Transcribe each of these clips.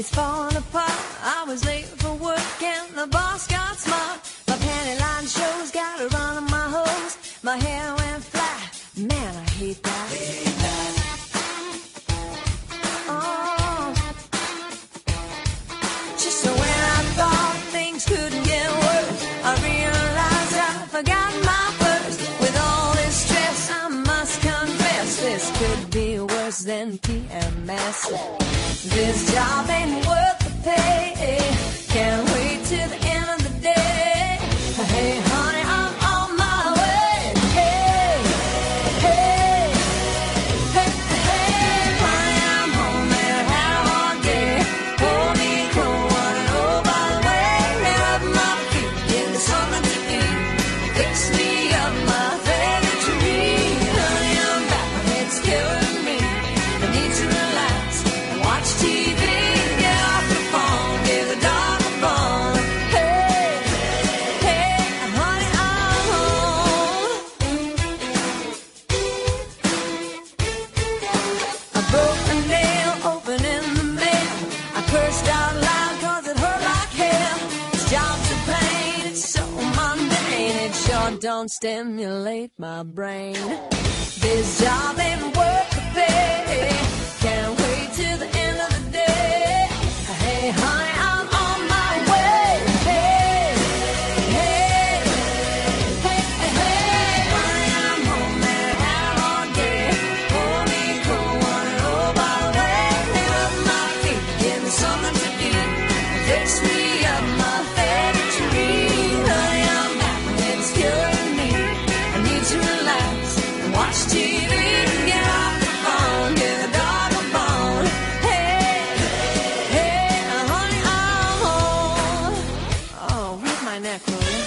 It's falling apart. I was late for work and the boss got smart. My panty line shows, got a run on my hose. My hair went flat. Man, I hate that. Oh. Just so when I thought things couldn't get worse, I realized I forgot my purse. With all this stress, I must confess, this could be worse than PMS. This job ain't worth the pay. Can't wait till the end of the day. Hey, honey, I'm on my way. Hey, hey, hey, hey, honey, I'm home and I had a hard day. Hold me cold, wanna know by the way. Lay up my feet, give me something to eat. Fix me up my favorite tree. Honey, I'm back, my head's killing me. I need to relax, watch TV, get off the phone, give the dog a bone. Hey, hey, honey, I'm home. I broke a nail, open in the mail. I cursed out loud cause it hurt like hell. This job's a pain, it's so mundane. It sure don't stimulate my brain. This job ain't worth the pay. Can't wait till the end of the day. Hey, honey, I'm on my way. Hey, hey, hey, hey, honey, I'm home and I had a hard day. Hold me cold, wanna know by the way. Lay up my feet, give me something to eat. Fix me up my favorite tree. Honey, I'm back, my head's killing me. I need to relax and watch TV. Get off the phone, give the dog a bone. Hey, hey, honey, I'm home. Oh, rub my neck, will you?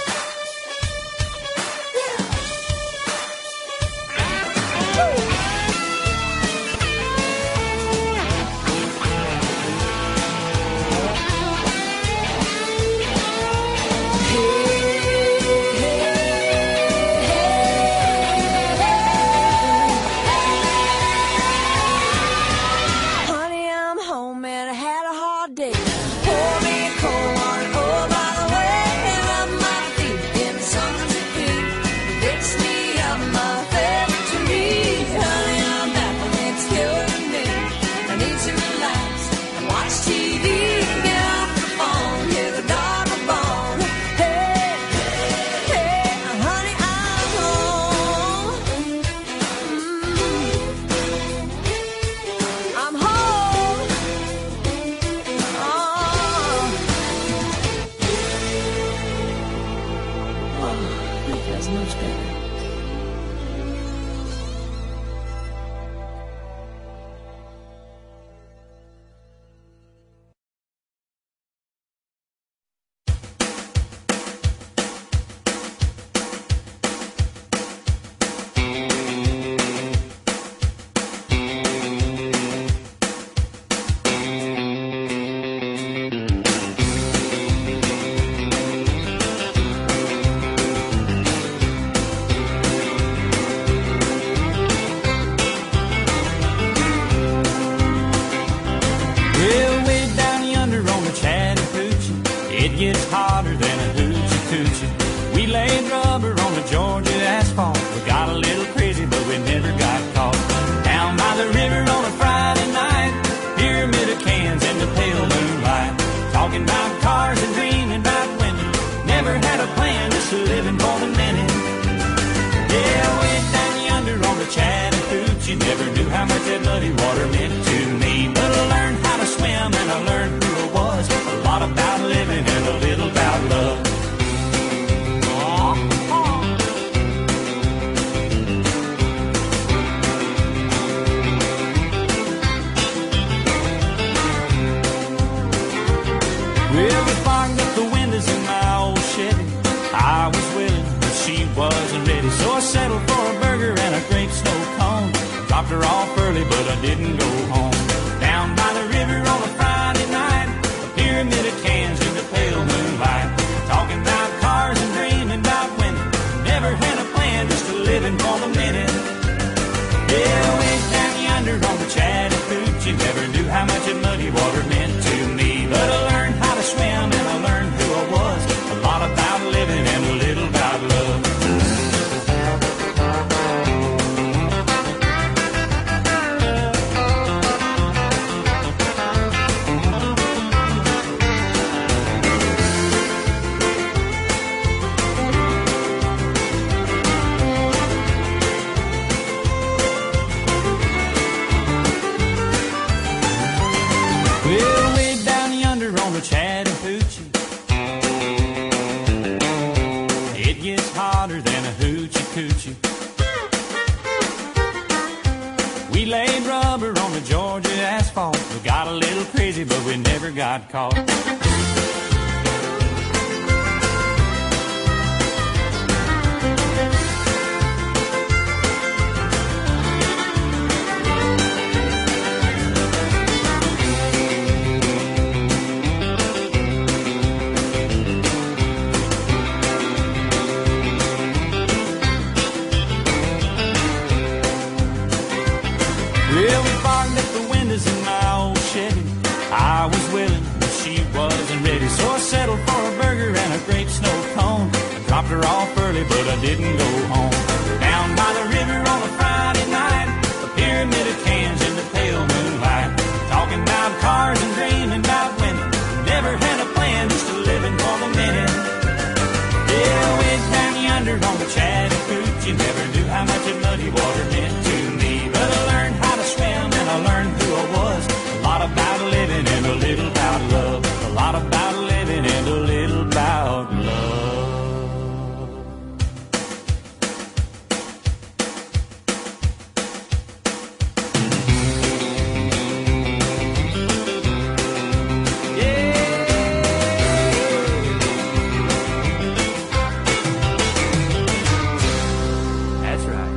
Honey, I'm home and I had a hard day. Pour me a cold water, oh, by the way. Rub my feet, give me something to eat. Fix me up my favorite tree. Honey, I'm back, my head's killing me. I need to relax and watch TV. Get off the phone, give the dog a bone. Hey, hey, honey, I'm home. I'm home. Oh, that feels much better. Well, way down yonder on the Chattahoochee, it gets hotter than a hoochie coochie. We laid rubber on the Georgia asphalt. We got a little crazy, but we never got caught. Down by the river on a Friday night, pyramid of cans in the pale moonlight. Talking about cars and dreaming about women. Never had a plan, just living for the minute. Yeah, way down yonder on the Chattahoochee, never knew how much that muddy water meant to me. But I learned how to swim and I learned who I was. A lot about living and a little about love. Well, we fogged up the windows in my old Chevy. I was willing, but she wasn't ready. So I settled for a burger and a great snow cone. Dropped her off early, but I didn't go home. Down by the river on a Friday night, a pyramid of cans in the pale moonlight. Talking about cars and dreaming about women. Never had a plan, just a living for the minute. Yeah, way down yonder on the Chattahoochee, never knew how much that muddy water meant to Chattahoochee. It gets hotter than a hoochie coochie. We laid rubber on the Georgia asphalt. We got a little crazy, but we never got caught. Well, we fogged up the windows in my old Chevy. I was willing, but she wasn't ready. So I settled for a burger and a grape snow cone. I dropped her off early, but I didn't go home. Down by the river on a Friday night, a pyramid of cans in the pale moonlight. Talking about cars and dreaming about women. Never had a plan, just a living for the minute. Yeah, way down yonder on the Chattahoochee, never knew how much of muddy water meant to me. But I learned how to swim and I learned who I was. A lot about living and a little about love. A lot about living and a little about love. That's right.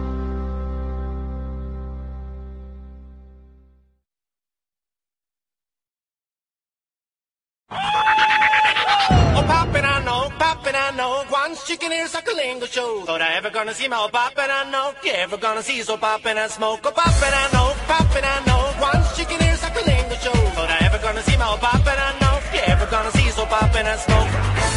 Oh, poppin', I know, once chicken ears like a lingo show. Thought I ever gonna see my oh, poppin', I know, you ever gonna see so poppin' and smoke. Oh, poppin', I know, once chicken ears like a lingo show. Thought I ever gonna see my oh, poppin', I know, you ever gonna see so poppin' and smoke.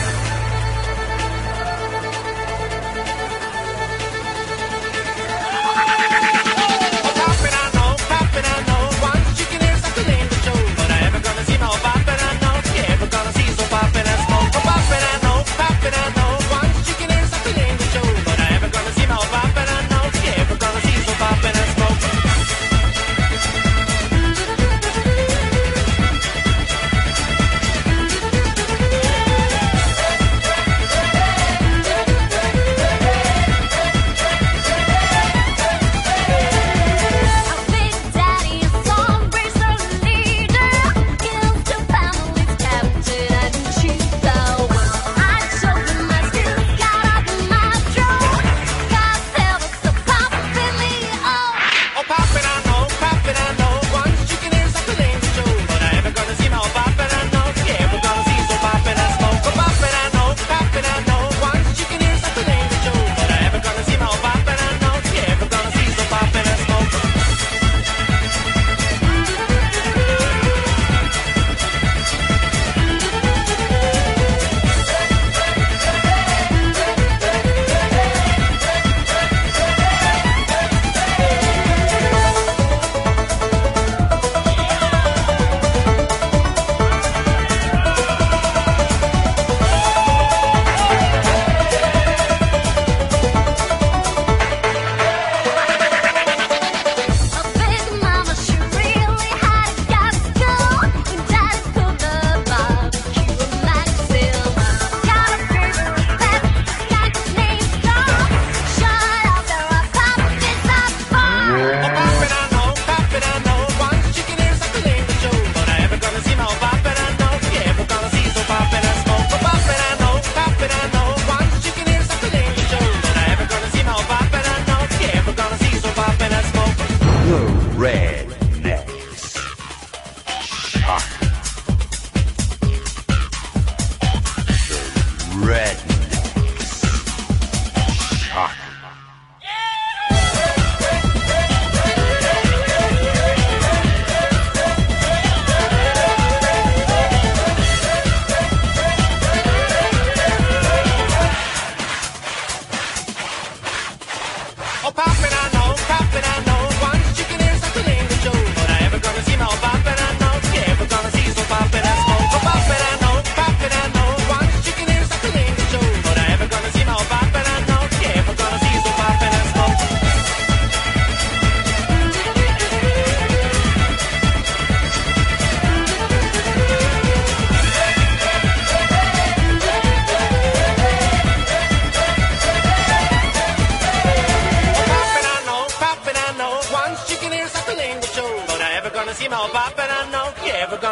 Oh, poppin', I know, once chicken ears like a lingo show. Thought I ever gonna see my oh, poppin', I know, you ever gonna see so poppin' and smoke. Oh, poppin', I know, once chicken ears like a lingo show. Thought I ever gonna see my oh, poppin', I know, you ever gonna see so poppin' and smoke.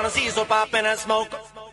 gonna see so poppin' and smoke.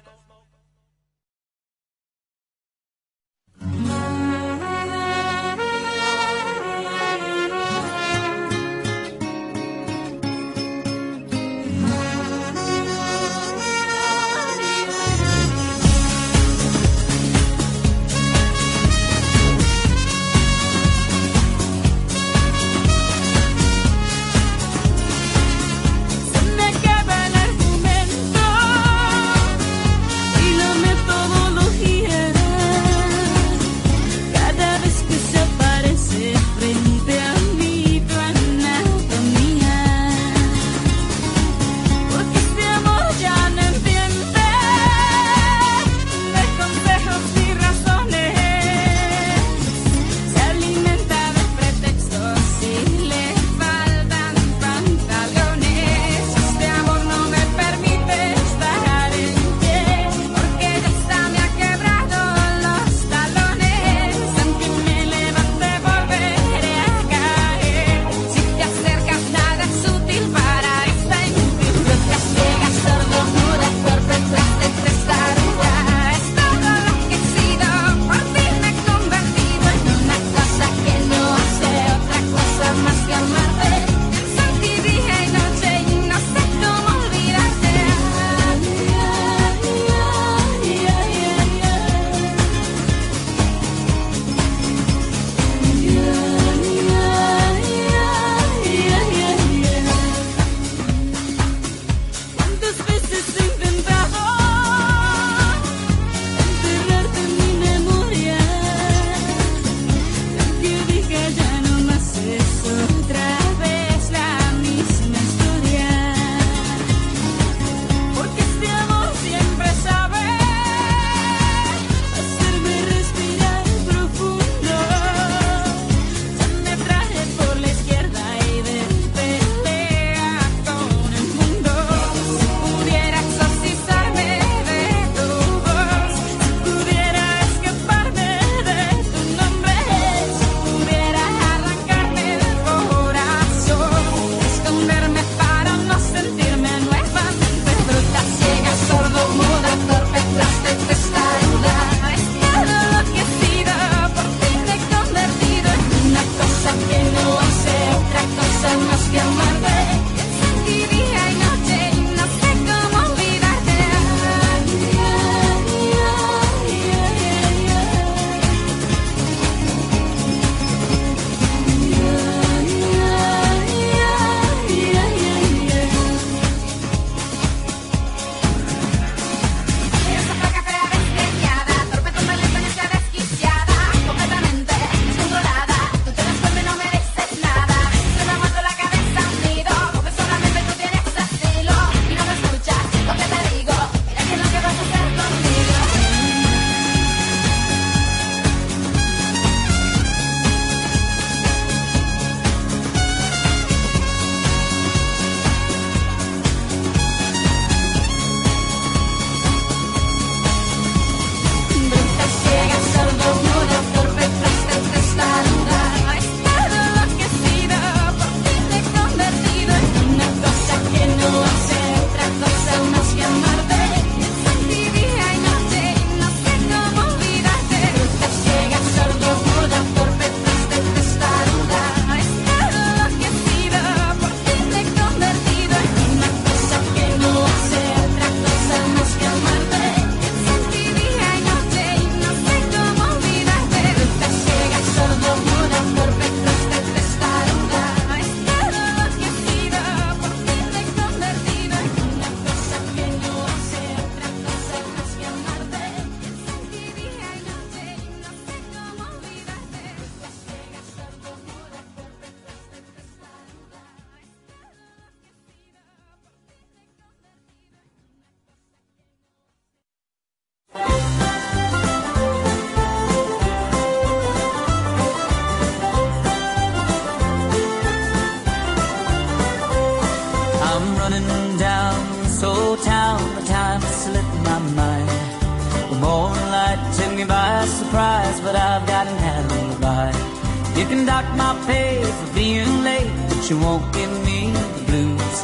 surprise, but I've got an alibi. You can dock my pay for being late, but you won't give me the blues.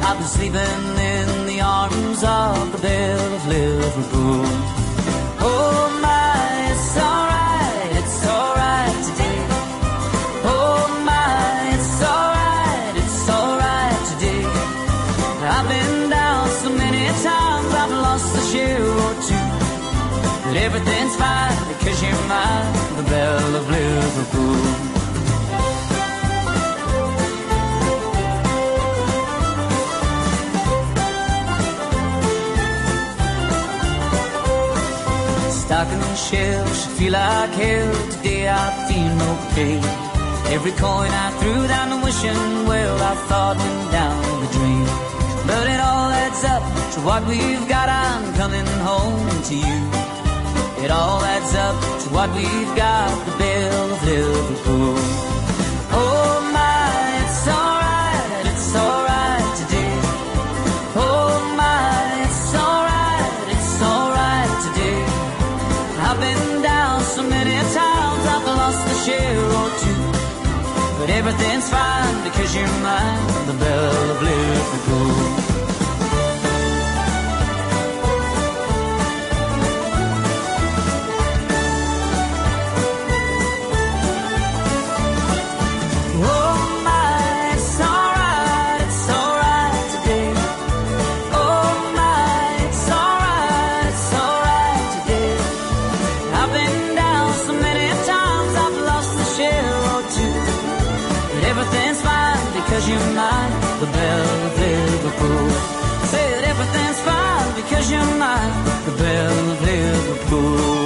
I've been sleeping in the arms of the Belle of Liverpool. Oh my, it's alright today. Oh my, it's alright today. I've been down so many times, I've lost a shoe or two, but everything's fine because you're mine, the Belle of Liverpool. Stocking the shelves, I feel like hell. Today I feel no pain. Every coin I threw down the wishing well, I thought went down the drain. But it all adds up to what we've got. I'm coming home to you. It all adds up to what we've got, the Belle of Liverpool. Oh my, it's alright today. Oh my, it's alright today. I've been down so many times, I've lost a share or two, but everything's fine because you're mine, the Belle of Liverpool. Because you're mine, the Belle of Liverpool. Say that everything's fine because you're mine, the Belle of Liverpool.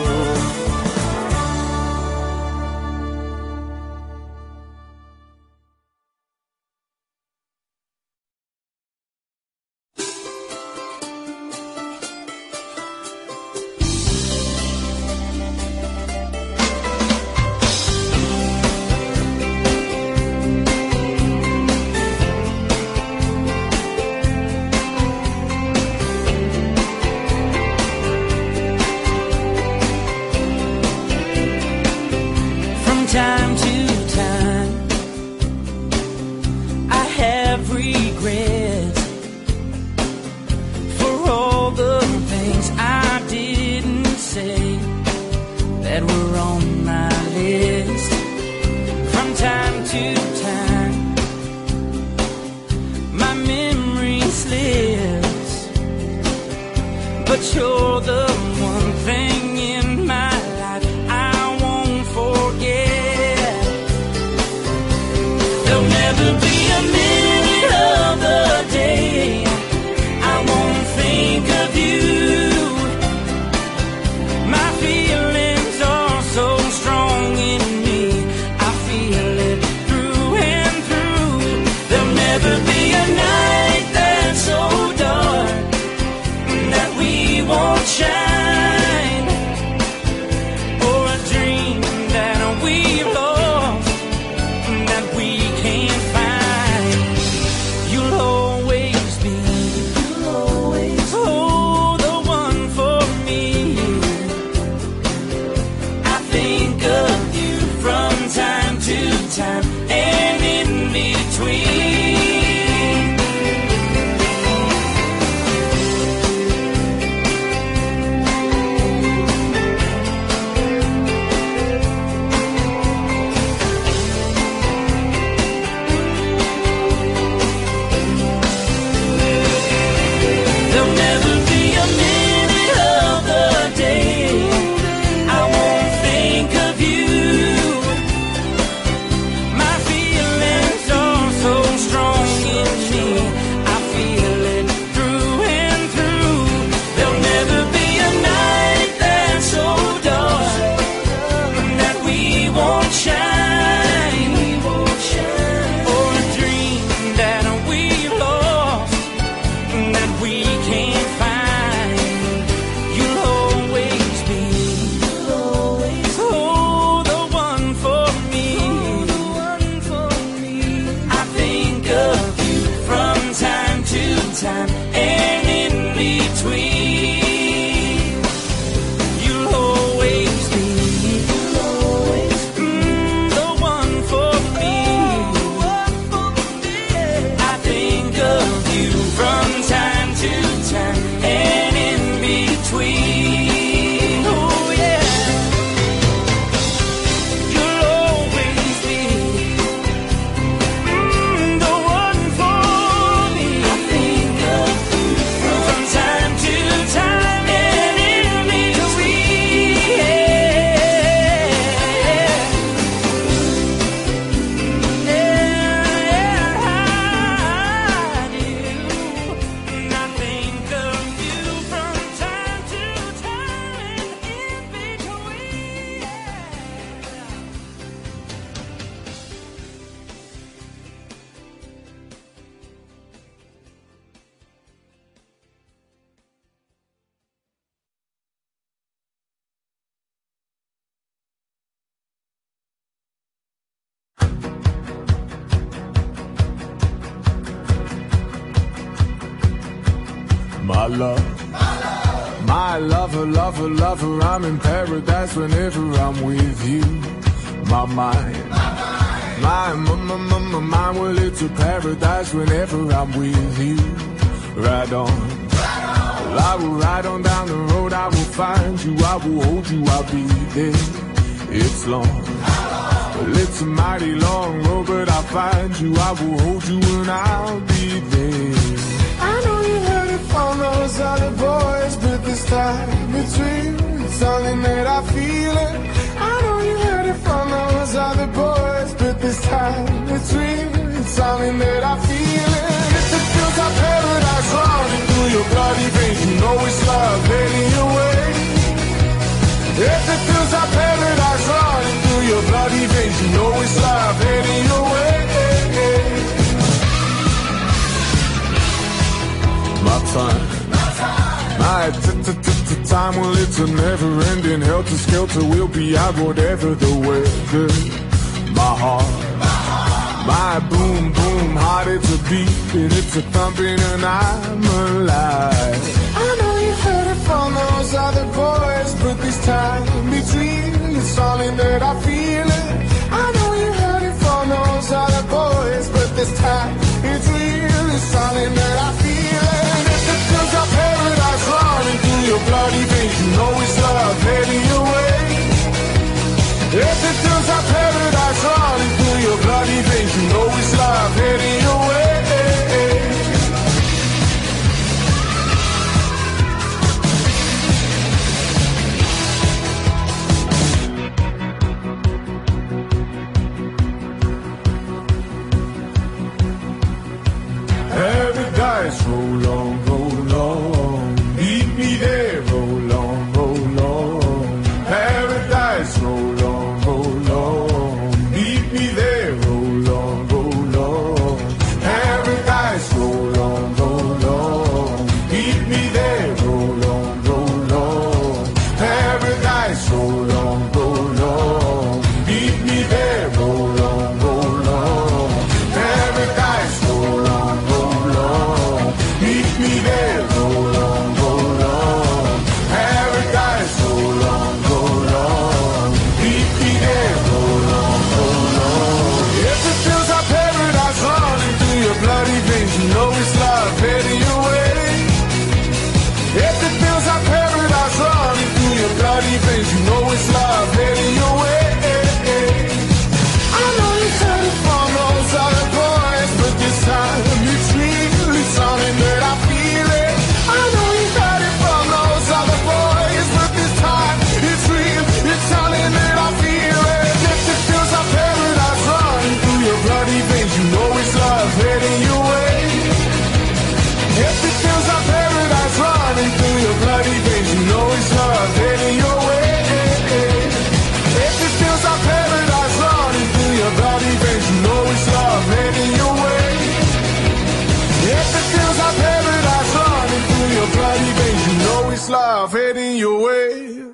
Time to time, I have regrets for all the things I didn't say that were on my list. From time to time, my memory slips, but you're the one thing in my life I won't forget. my love. My lover, lover, lover, I'm in paradise whenever I'm with you. My mind, my, well, it's a paradise whenever I'm with you. Ride on, well, I will ride on down the road, I will find you, I will hold you, I'll be there. It's long, well, it's a mighty long road, but I'll find you, I will hold you, and I'll be there. I know you heard it from those other boys, but this time it's real, it's something that I feel it. I know you heard it from those other boys, but this time it's real, it's something that I feel it. If it feels like paradise running through your bloody veins, you know it's love heading your way. If it feels like paradise running through your bloody veins, you know it's love heading your way. My time, my time, well, it's a never-ending helter-skelter. We'll be out whatever the weather. My heart, my boom, boom heart, it's a beating, it's a thumping, and I'm alive. I know you heard it from those other boys, but this time it's real, it's something that I feel it. I know you heard it from those other boys, but this time it's real, it's something that I feel it. Paradise running through your bloody veins, you know it's love heading your way. If it feels like paradise running through your bloody veins, you know it's love heading your way. Paradise roll on, roll on. Meet me there, roll on, roll on. Paradise roll on, roll on. Meet me there, roll on, roll on. Paradise roll on, roll on. Meet me there, roll on, roll on. Paradise roll on, roll on. Meet me there, roll on, roll on. Paradise roll on, roll on. Meet me there, roll on, roll on. Paradise roll on, roll on. Meet me there, roll on, roll on. If it feels like paradise running through your bloody veins, you know it's love heading your way. If it feels like paradise running through your bloody veins, you know it's love heading your way. I know you heard it from those other boys, but this time it's real, it's something that I feel it. I know you heard it from those other boys, but this time it's real, it's something that I feel it. If it feels like paradise running through your bloody veins, you know it's love heading your way. If it feels like paradise running through your bloody veins, you know it's love heading your way. If it feels like paradise running through your bloody veins, you know it's love heading your way. If it feels like paradise running through your bloody veins, you know it's love heading your way.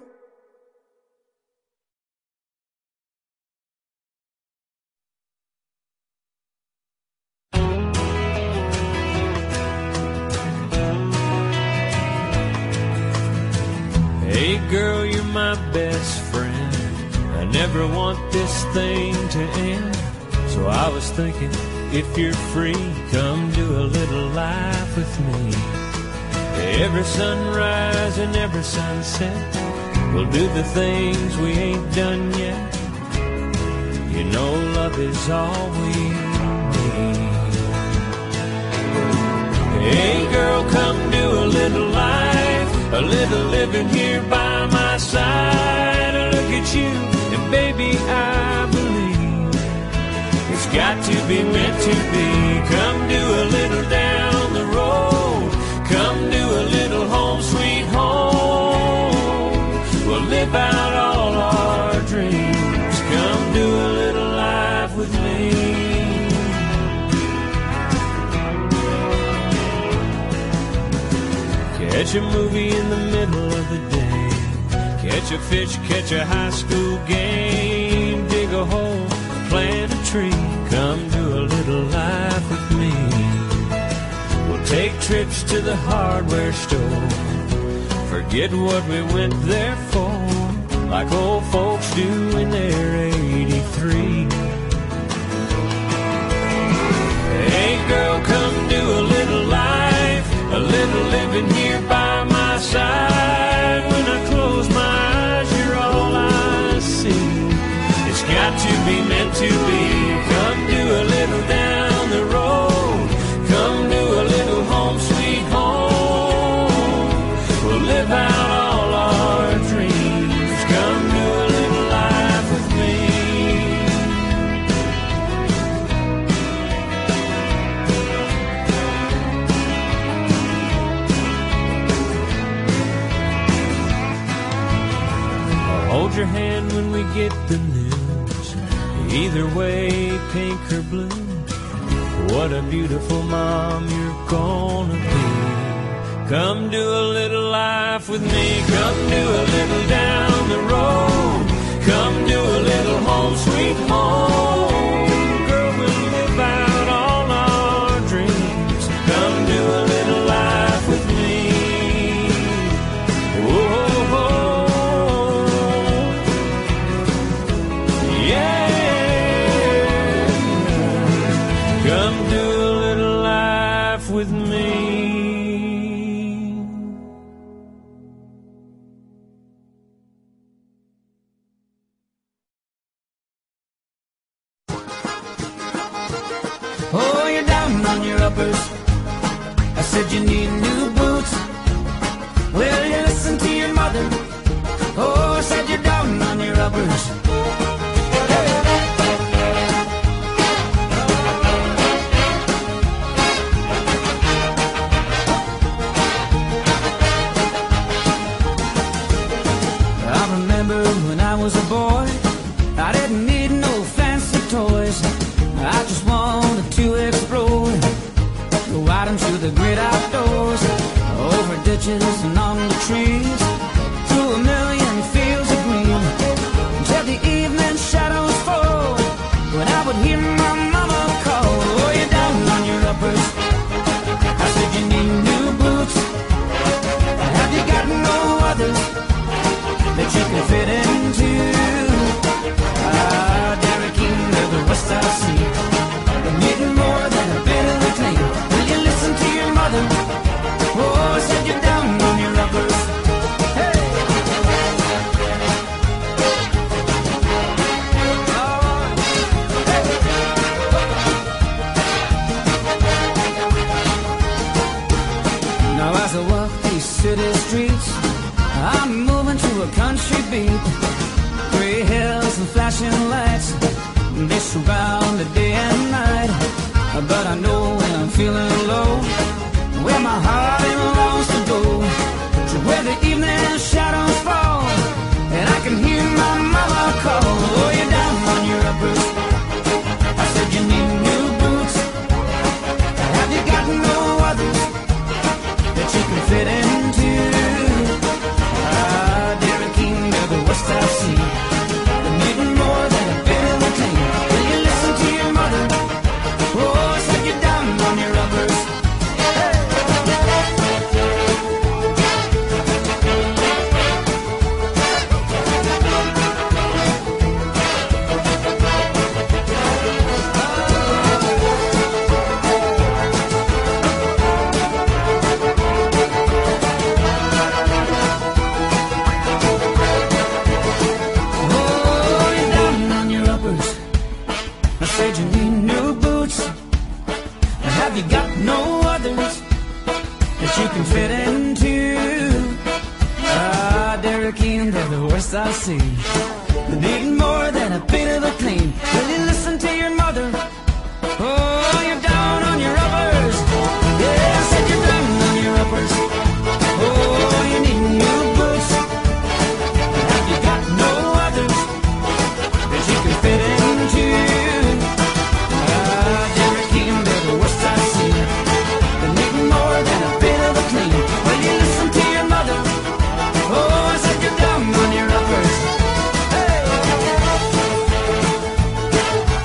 Hey girl, you're my best friend. I never want this thing to end. So I was thinking, if you're free, come do a little life with me. Every sunrise and every sunset, we'll do the things we ain't done yet. You know love is all we need. Hey girl, come do a little life, a little living here by my side. I look at you and baby I believe it's got to be meant to be. Come do a little down the road, come do a little home sweet home. We'll live out all our dreams. Come do a little life with me. Catch a movie in the middle of the day, catch a fish, catch a high school game, dig a hole, plant a tree. Come do a little life with me. We'll take trips to the hardware store. Forget what we went there for, like old folks do in their 83. Hey girl, come do a little life, a little living here by my side. When I close my eyes, you're all I see. It's got to be meant to be. Come do a little down the road. Come do a little home sweet home. We'll live out all our dreams. Come do a little life with me. I'll hold your hand when we get the news. Either way, pink or blue. What a beautiful mom you're gonna be. Come do a little life with me. Come do a little down the road. Come do a little home sweet home. Girl, we'll live out all our dreams. Come do a little life with me. Oh, yeah. Come do a little life with me. Oh, you're down on your uppers. I said you need new boots. Well, you listen to your mother. Oh, I said you're down on your uppers. I remember when I was a boy, I didn't need no fancy toys. I just wanted to explore, go out into the great outdoors, over ditches and on the trees, through a million fields of green, until the evening shadows fall, when I would hear my mama call. Oh, you're down on your uppers. I said you need new boots. Have you got no others that you can fit into? Ah, Derek King of the West I'll see. You're needing more than a bit of a clean. Will you listen to your mother? Oh, I said you're down on your uppers. Hey! Now as I walk these city streets, I'm moving to a country beat. Gray hills and flashing lights, they surround the day and night. But I know when I'm feeling low, where my heart longs to go, to where the evening shadows fall, and I can hear my mama call. Oh, you're down on your uppers. I said you need new boots. Have you got no others that you can fit into? Ah, Derek King of the West I've seen. You're needing more than a bit of a clean. Will you listen to your mother? Oh, I said you're down on your uppers. Oh, you're down on your uppers. I said you need new boots. Have you got no others that you can fit into? Ah, Derek King of the West I see. You need more than a bit of a clean. Will you listen to your mother? Oh, you're down on your uppers. Yeah, I said you're down on your uppers. Oh, you need new boots. Have you got no others that you can fit into? Ah, Derek King of the West I see. You need more than a bit of a clean. Will you listen to your mother? Oh, I said you're down on your uppers. Hey!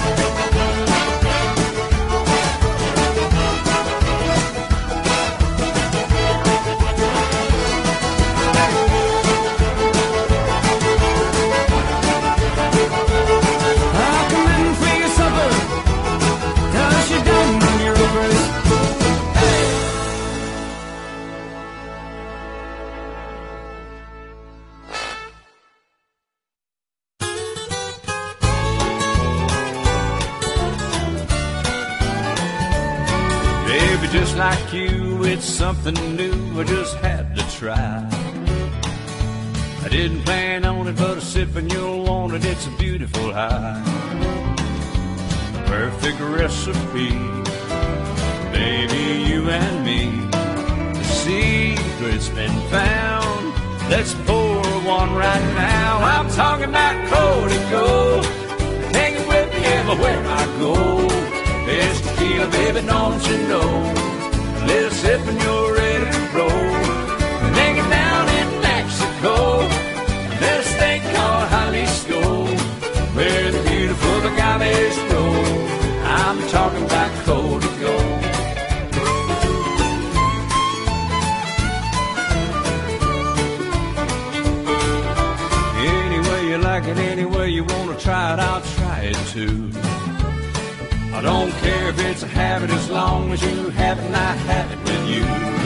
just like you, it's something new, I just had to try. I didn't plan on it, but a sip and you'll want it, it's a beautiful high. Perfect recipe, baby, you and me. The secret's been found, let's pour one right now. I'm talking about Cody Gold, take it with me everywhere I go. It's tequila, baby, don't you know? A little sip and you're ready to roll. Hanging down in Mexico, there's a state called Jalisco, where the beautiful agaves grow. I'm talking about Cody Gold. Any way you like it, any way you want to try it, I'll try it too. I don't care if it's a habit as long as you have it and I have it with you.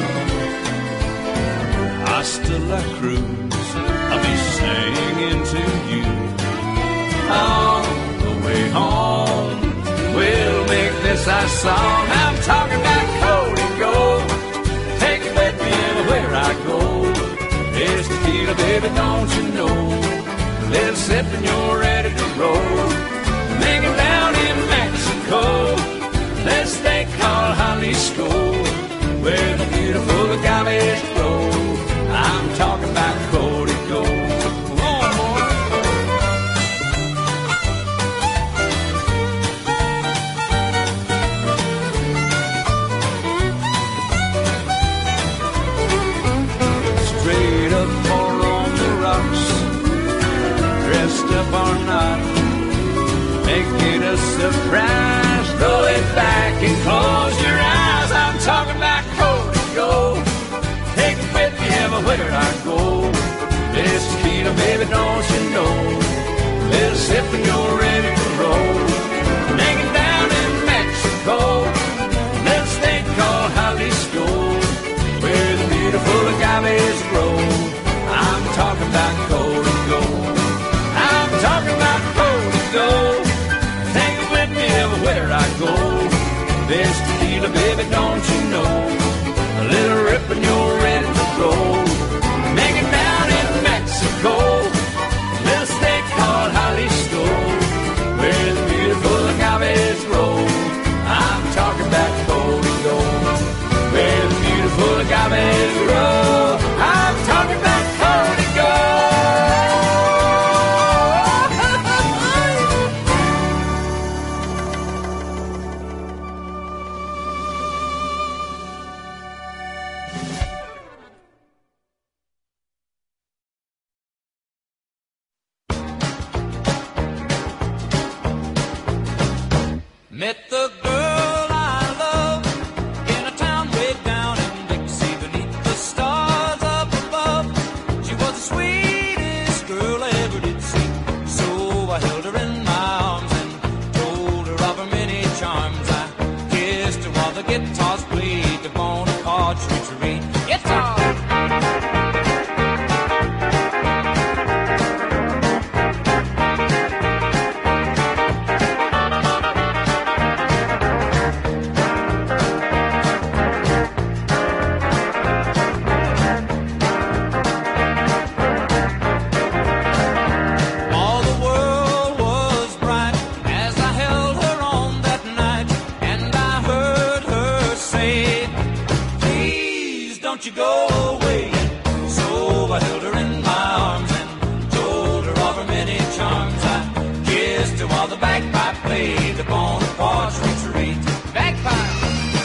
Hasta la Cruz, I'll be singing to you. On the way home, we'll make this our song. I'm talking about Cody Gold, take it with me everywhere I go. It's tequila, baby, don't you know? A little sip and you're ready to roll. Hanging down in Mexico, there's a state called Jalisco, where the beautiful agaves grow. I'm talking about Cody Gold. Come on, boy. Straight up or on the rocks, dressed up or not, make it a surprise. Roll it back and close your eyes. I'm talking about Cody Gold, take it with me everywhere I go. This tequila, baby, don't you know? A little sip and you're ready to roll. Hanging down in Mexico, little state called Jalisco, where the beautiful agaves grow. I'm talking about Cody Gold. I'm talking about Cody Gold, take it with me everywhere I go. This tequila, baby, don't you know? A little rip and you're ready to roll. Make it down in Mexico, a little state called Jalisco, where the beautiful agaves grow. I'm talking about Cody Gold, where the beautiful agaves grow. I'm talking about Cody Gold. Met the girl I love in a town way down in Dixie, beneath the stars up above. She was the sweetest girl I ever did see. So I held her in my arms and told her of her many charms. I kissed her while the guitars played the Bonaparte Retreat. Guitar! You go away. So I held her in my arms and told her of her many charms. I kissed her while the bagpipe played the Bonaparte Retreat. Bagpipe!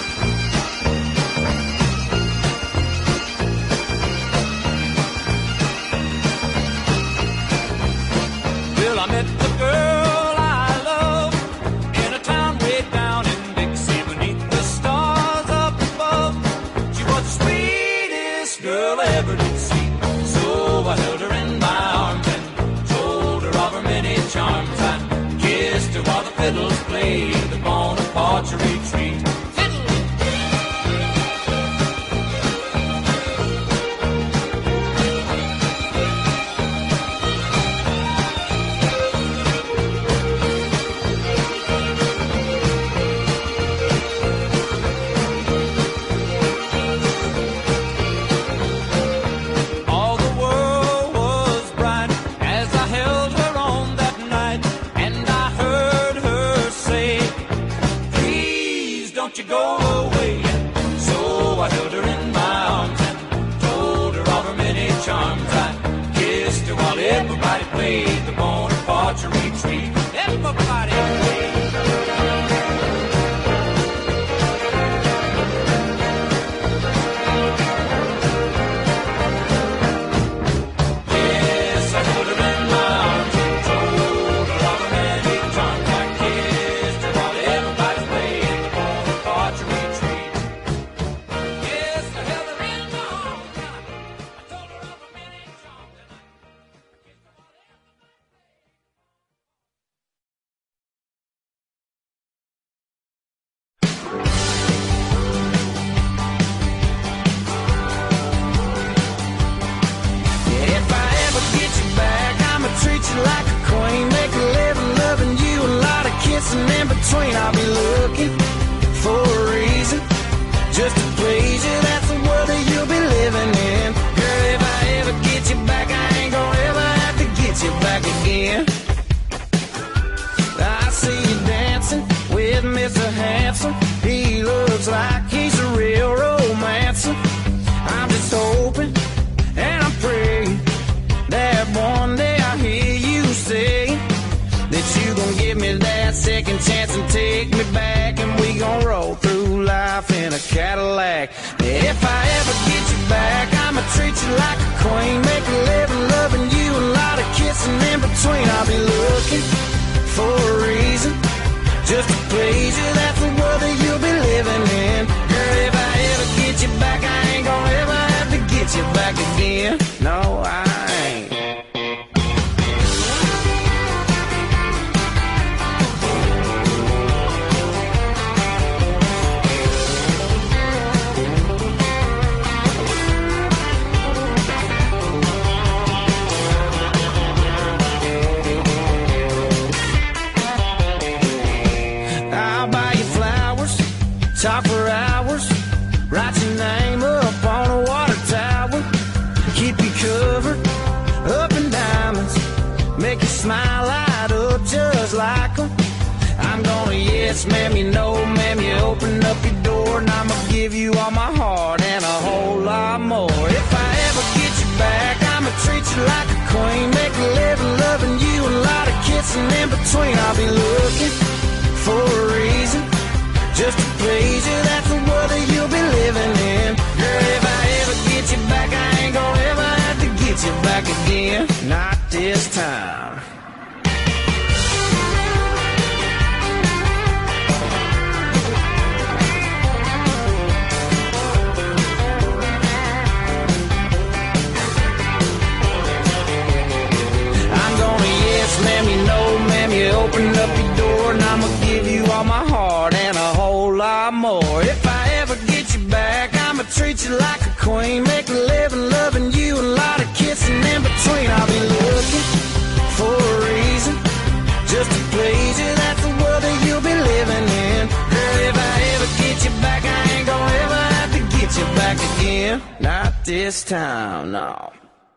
Well, I met the girl I love in a town way down in Dixie, beneath the stars up above. She was the sweetest girl I ever did see. So I held her in my arms and told her of her many charms. I kissed her while the fiddles played the Bonaparte Retreat. Everybody played the Bonaparte retreat. Everybody played. I'll be looking for a reason just to please you. That's the world that you'll be living in. Girl, if I ever get you back, I ain't gonna ever have to get you back again. I see you dancing with Mr. Handsome. He looks like he's a real romancer. I'm just hoping and I'm praying that one day I'll hear you say that you gon' give me that second chance and take me back, and we gon' roll through life in a Cadillac. If I ever get you back, I'ma treat you like a queen, make a living loving you, a lot of kissing in between. I'll be looking for a reason just to please you. That's the world that you'll be living in. Girl, if I ever get you back, I ain't gonna ever have to get you back again. No, I ain't. Talk for hours, write your name up on a water tower, keep you covered up in diamonds, make you smile light up just like them. I'm gonna yes ma'am, you know ma'am, you open up your door and I'ma give you all my heart and a whole lot more. If I ever get you back, I'ma treat you like a queen, make a living loving you, a lot of kissing in between. I'll be looking for a reason just to please you, that's the world that you'll be living in. Girl, if I ever get you back, I ain't gonna ever have to get you back again. Not this time. I'm gonna yes ma'am, you know ma'am, you open up your door and I'ma give you all my heart and a whole lot more. If I ever get you back, I'ma treat you like a queen, make a living loving you, a lot of kissing in between. I'll be looking for a reason just to please you, that's the world that you'll be living in. Girl, if I ever get you back, I ain't gonna ever have to get you back again. Not this time, no.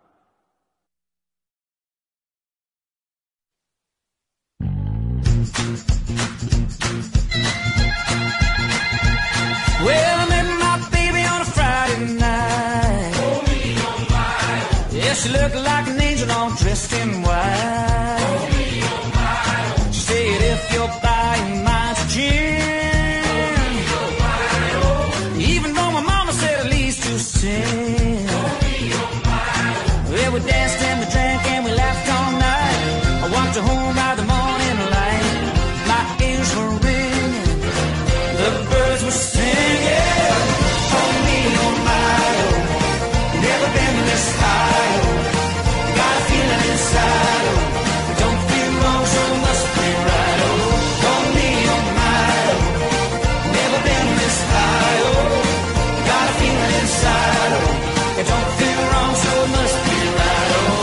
Well, I met my baby on a Friday night. Oh, me, oh, my. Yeah, she looked like an angel all dressed in white. Oh, me, oh, my. She said, if you're buying my gin. Oh, me, oh, my. Even though my mama said at least 2 cents. Oh, me, oh, my. Well, we danced and we drank and we laughed all night. I walked her home by the morning light. My ears were ringing, the birds were singing. Oh me, oh my, oh, never been this high, oh, got a feeling inside, oh, don't feel wrong, so must be right, oh. Oh me, oh my, oh, never been this high, oh, got a feeling inside, oh, it don't feel wrong, so must be right, oh.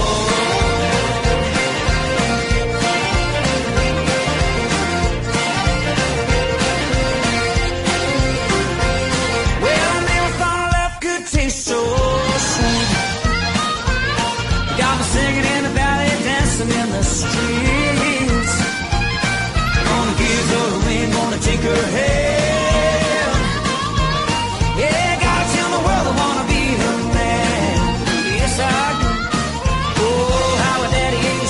Singing in the valley, dancing in the streets. Gonna give her a ring, gonna take her hand. Yeah, gotta tell the world I wanna be her man. Yes, I do. Oh, how a daddy ain't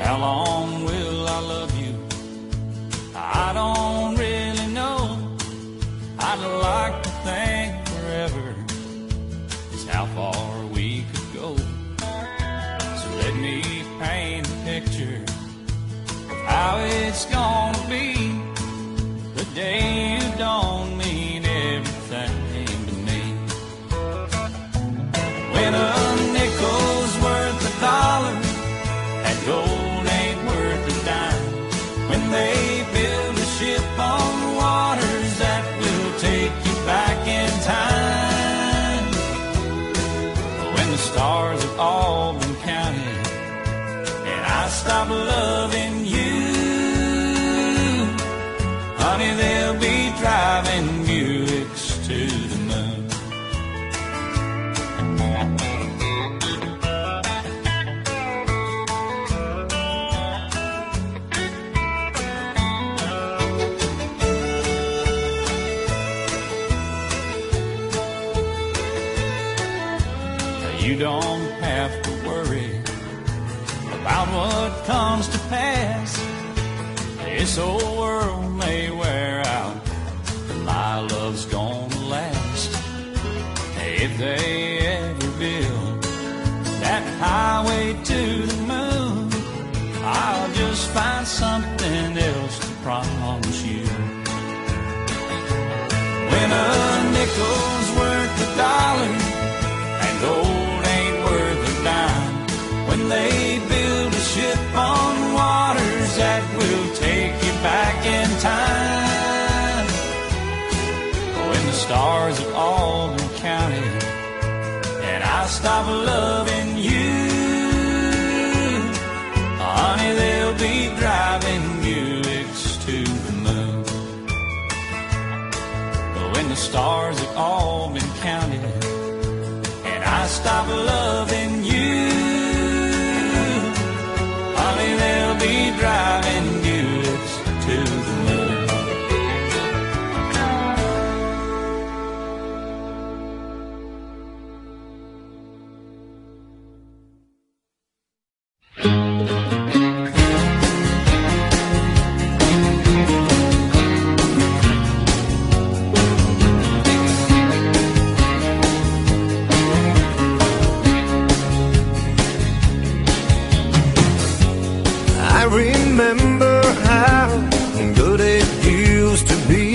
How long will I love you? I don't really know. I'd like to think forever is how far we could go. So let me paint a picture of how it's gonna be the day you don't mean everything to me. When a nickel's worth a dollar and gold ain't worth a dime, when they build a ship on the waters that will take you back in time, when the stars have all been counted and I stop loving you, honey, they'll be driving Buicks to the moon. You don't have to worry about what comes to pass. This old world may wear out, but my love's gonna last. If they ever build that highway to the moon, I'll just find something else to promise you. When a nickel's worth a dollar and gold ain't worth a dime, when they build a ship on waters that will take you back in time, when the stars have all been counted and I stop loving you, honey, they'll be driving Buicks to the moon. When the stars have all been counted and I stop loving you, honey, they'll be driving Buicks to the moon. I remember how good it used to be,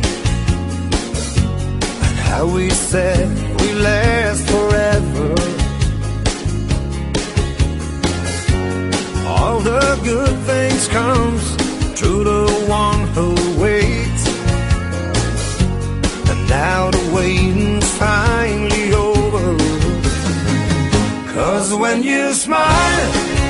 and how we said we last forever. All the good things comes to the one who waits, and now the waiting's finally over. 'Cause when you smile,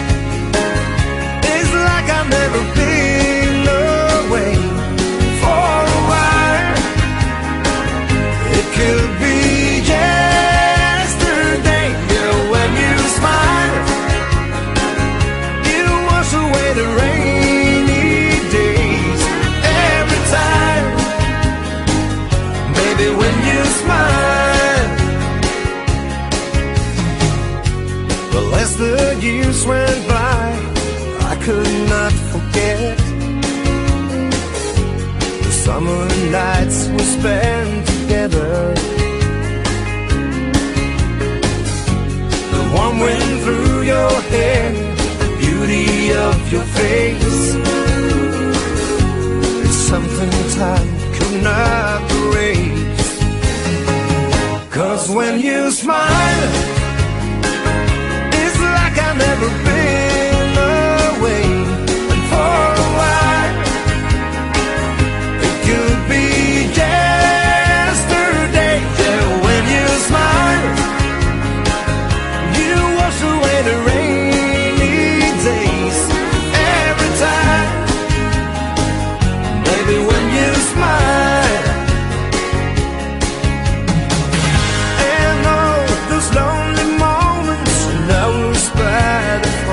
like I've never been away for a while. It could be yesterday. Yeah, when you smile, you wash away the rainy days every time. Baby, when you smile. Well, as the years went by, I could not forget the summer nights we spent together, the warm wind through your hair, the beauty of your face. It's something time could not erase. 'Cause when you smile, it's like I've never been away. And for a while, it could be yesterday. Yeah, when you smile, you wash away the rainy days every time. Baby, when you smile, and all those lonely moments, and I was by the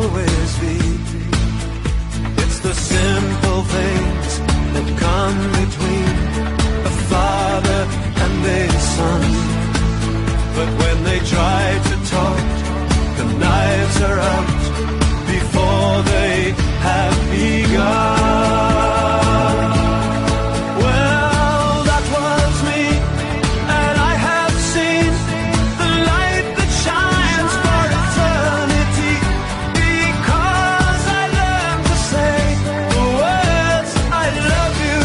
always be. It's the simple things that come between a father and a son. But when they try to talk, the knives are out before they have begun. Well, that was me, and I have seen the light that shines for eternity, because I learned to say the words I love you.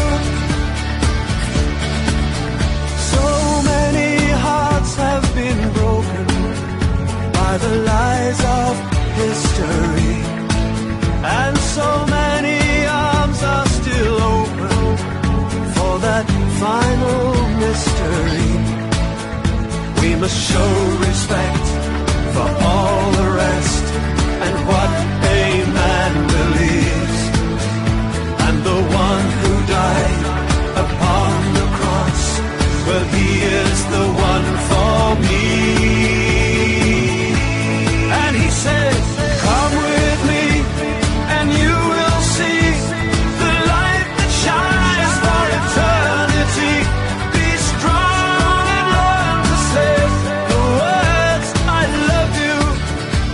So many hearts have been broken by the lies of history, and so many arms are still open for that final mystery. We must show respect for all the rest and what a man believes. And the one who died upon the cross, well, he is the one for me. And he said, come with me and you will see the light that shines for eternity. Be strong and learn to say the words I love you.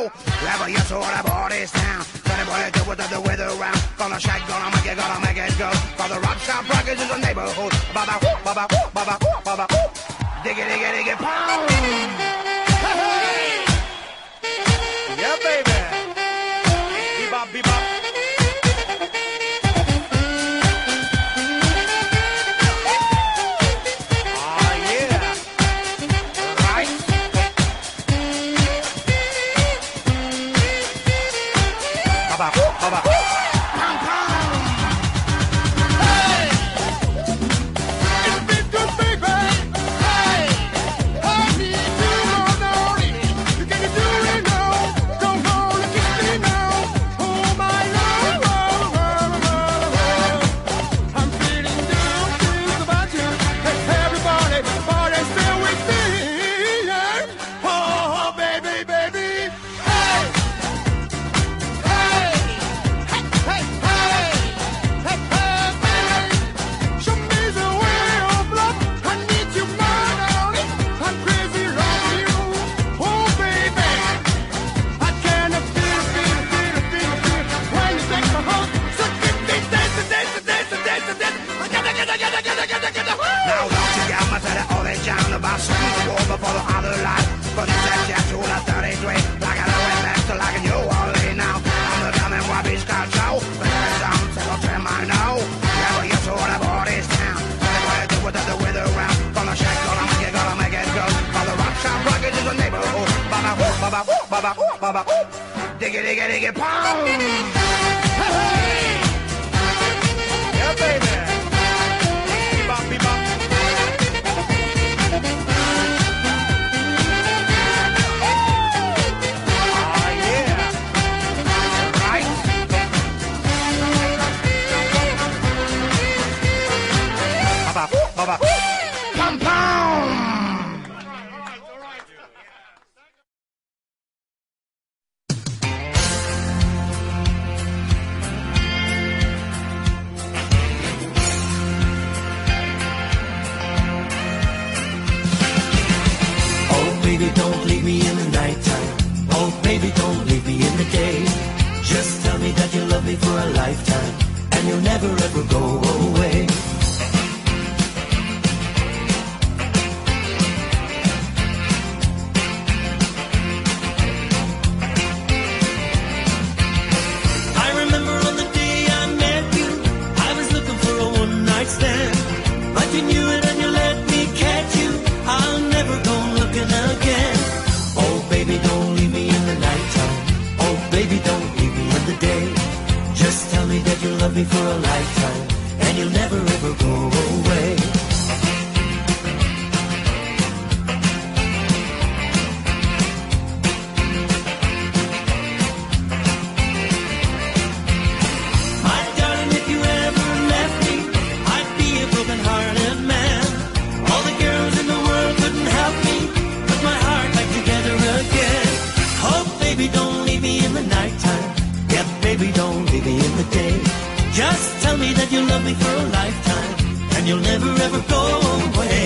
know. Level your sword aboard this town. Tell me what to do with the weather around. Gonna shake, gonna make it go. For the rock star brackets in the neighborhood. Baba, baba, baba, baba. Diggy, diggy, diggy, pound. Yeah, baby. Bebop, bebop. Diggy, diggy, diggy, pound! Hey! Yeah, baby! Bebop, bebop! Oh, yeah! Right? Baba, baba! Pom pom! Baby, don't leave me in the nighttime. Oh, baby, don't leave me in the day. Just tell me that you love me for a lifetime, and you'll never ever go away. I remember on the day I met you, I was looking for a one-night stand, but you knew it and you let me catch you. I'll never go looking again. Oh, baby, don't leave me in the nighttime. Oh, baby, don't leave me in the day. Just tell me that you love me for a lifetime, and you'll never ever go away. My darling, if you ever left me, I'd be a broken-hearted man. All the girls in the world couldn't help me, put my heart back together again. Oh, baby, don't leave me in the nighttime. Yeah, baby, don't leave me in the day. Just tell me that you love me for a lifetime, and you'll never ever go away.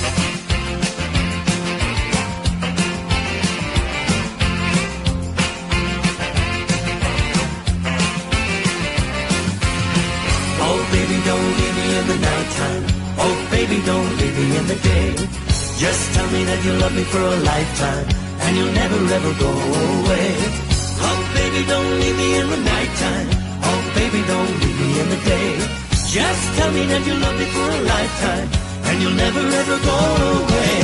Oh, baby, don't leave me in the nighttime. Oh, baby, don't leave me in the day. Just tell me that you love me for a lifetime, and you'll never ever go away. Oh, baby, don't leave me in the nighttime. Oh, baby, don't leave me in the day. Just tell me that you love me for a lifetime, and you'll never ever go away.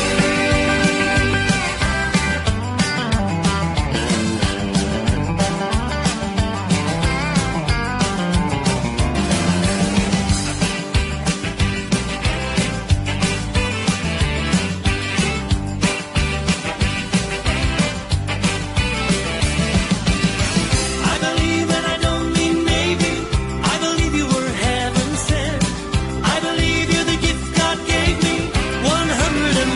I believe, and I don't mean maybe, I believe you were heaven sent. I believe you're the gift God gave me, 100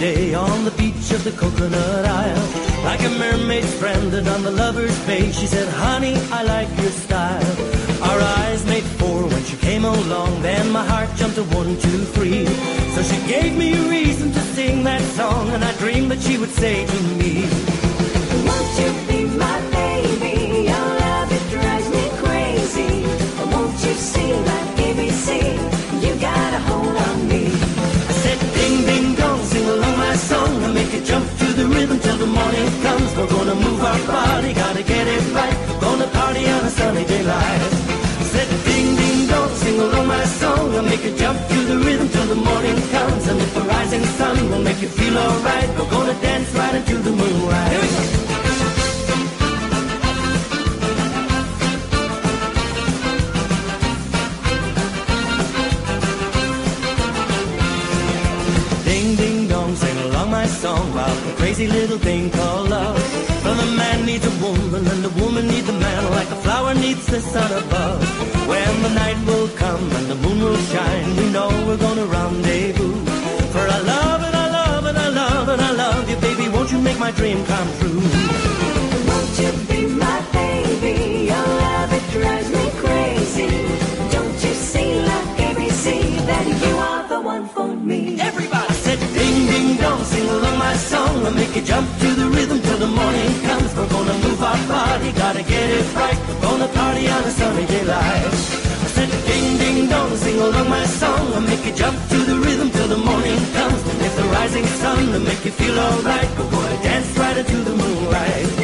day on the beach of the Coconut Isle. Like a mermaid stranded on the lover's bay, she said, honey, I like your style. Our eyes made four when she came along, then my heart jumped to 1, 2, 3. So she gave me a reason to sing that song, and I dreamed that she would say to me, won't you be my baby? Your love, it drives me crazy. Won't you see like ABC? You got a hold on me. I said, ding, ding, dong, sing along my song, and make it jump to the rhythm till the morning comes. We're gonna move our body, gotta get it right. We're gonna party on a sunny daylight. I said, ding, ding, dong, sing along my song, and make it jump to the rhythm till the morning comes. And if the rising sun will make you feel alright, we're gonna dance right into the moonlight. Here we go. Song about a crazy little thing called love. Well, the man needs a woman and the woman needs a man, like a flower needs the sun above. When the night will come and the moon will shine, we know we're gonna rendezvous. For I love and I love and I love and I love you, baby, won't you make my dream come true? Won't you be my baby? Your love, it drives me crazy. Don't you see like ABC that you are the one for me? Everybody! Ding, ding, dong, sing along my song, and make it jump to the rhythm till the morning comes. We're gonna move our body, gotta get it right. We're gonna party on a sunny daylight. I said, ding, ding, dong, sing along my song, and make it jump to the rhythm till the morning comes. And if the rising sun will make you feel alright, we're gonna dance right into the moonlight.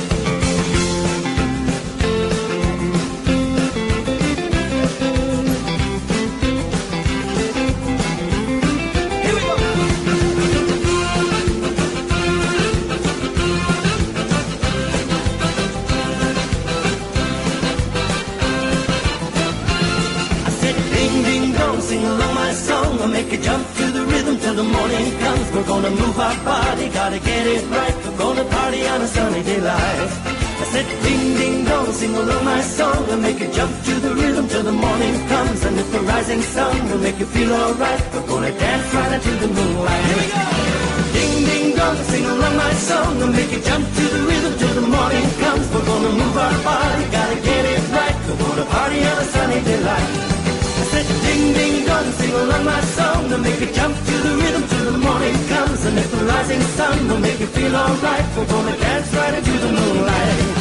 Make it jump to the rhythm till the morning comes. We're gonna move our body, gotta get it right. We're gonna party on a sunny daylight. I said, ding, ding, dong, sing along my song, and make it jump to the rhythm till the morning comes. And if the rising sun will make you feel alright, we're gonna dance right into the moonlight. Here we go! Ding, ding, dong, sing along my song, and make it jump to the rhythm till the morning comes. We're gonna move our body, gotta get it right. We're gonna party on a sunny daylight. Ding, ding, dong, sing along my song, and make it jump to the rhythm till the morning comes. And if the rising sun will make you feel alright, we're gonna dance right into the moonlight.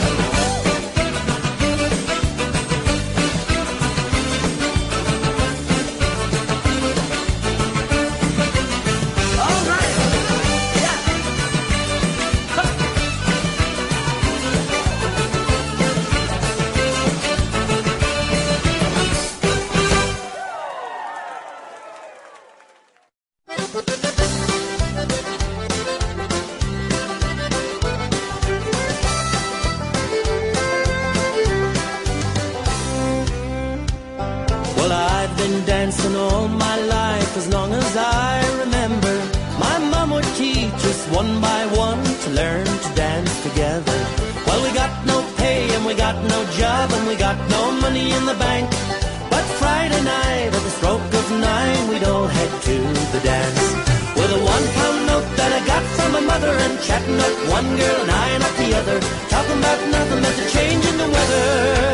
Dancing all my life, as long as I remember. My mom would teach us one by one to learn to dance together. Well, we got no pay and we got no job and we got no money in the bank. But Friday night at the stroke of 9, we'd all head to the dance. With a £1 note that I got from my mother, and chatting up one girl and eyeing up the other, talking about nothing but the change in the weather.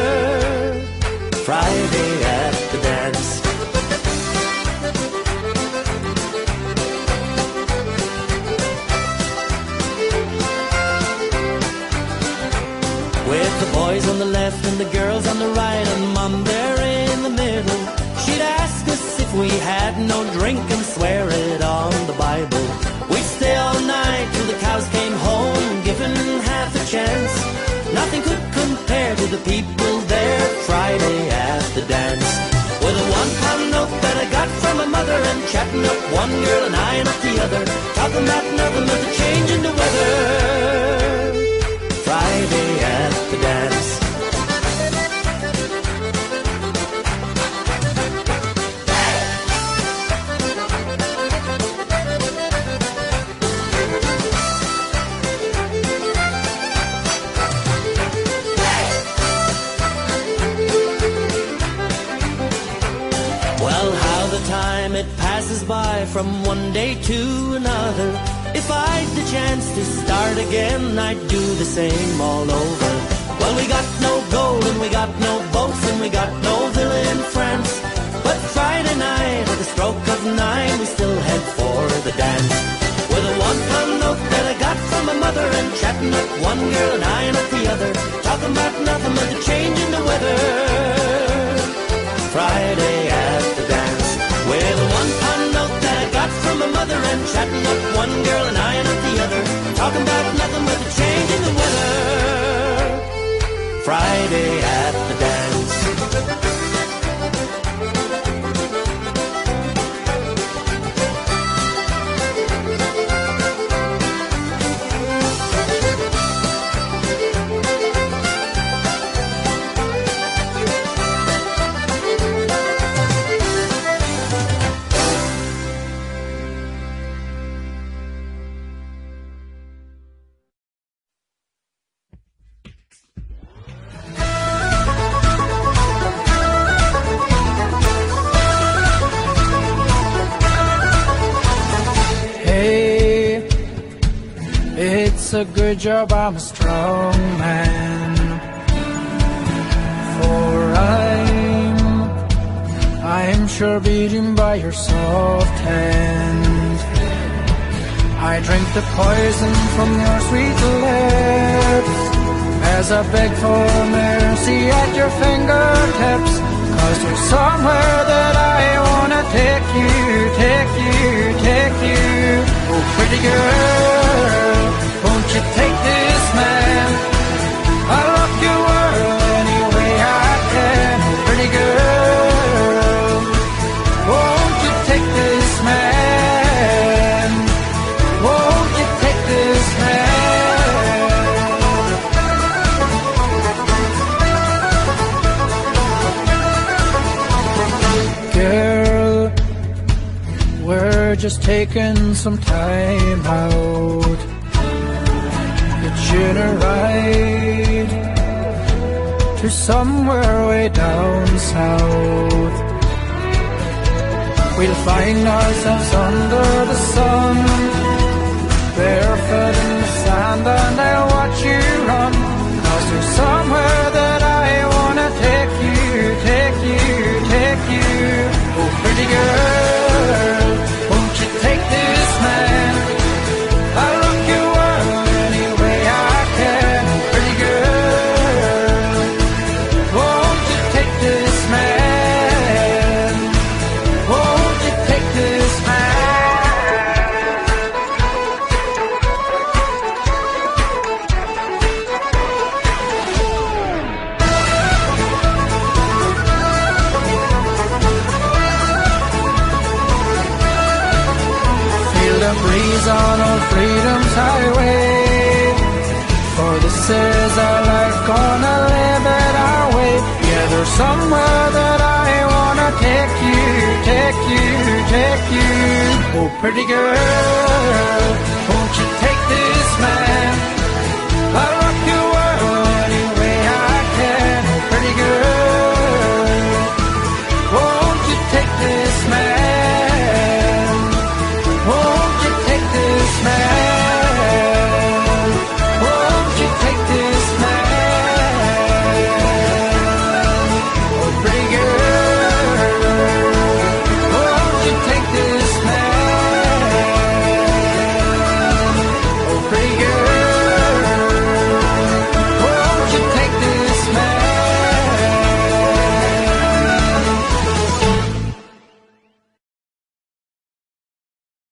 Friday at the dance. With the boys on the left and the girls on the right, and Mom there in the middle. She'd ask us if we had no drink and swear it on the Bible. We'd stay all night till the cows came home, given half a chance. Nothing could compare to the people there Friday at the dance. With a £1 note that I got from my mother, and chatting up one girl and eyeing up the other, talking about nothing but the change in the weather. Friday at the dance. Well, how the time it passes by from one day to another. to start again, I'd do the same all over. Well, we got no gold and we got no boats and we got no villa in France. But Friday night at the stroke of 9, we still head for the dance. With a £1 note that I got from my mother, and chatting up one girl and eyeing up the other, talking about nothing but the change in the weather. Friday at the dance. With a £1 note that I got from my mother, and chatting up one girl and eyeing up the other, talking about nothing but the change in the weather. Friday at the dance. It's a good job I'm a strong man, for I'm sure beaten by your soft hand. I drink the poison from your sweet lips as I beg for mercy at your fingertips. 'Cause there's somewhere that I wanna take you, take you, take you. Oh, pretty girl, won't you take this man? I'll rock your world any way I can. Oh, pretty girl, won't you take this man? Won't you take this man? Girl, we're just taking some time out. Hitching a ride to somewhere way down south. We'll find ourselves under the sun, barefoot in the sand, and I'll watch you run. 'Cause there's somewhere that I wanna take you, take you, take you. Oh, pretty girl, won't you take this man? I'll rock your world any way I can. Oh, pretty girl, won't you take this man? Won't you take this man? Feel the breeze on old freedom's highway, for this is our life, gonna live it our way. Yeah, there's somewhere that I wanna take you, take you, take you. Oh, pretty girl,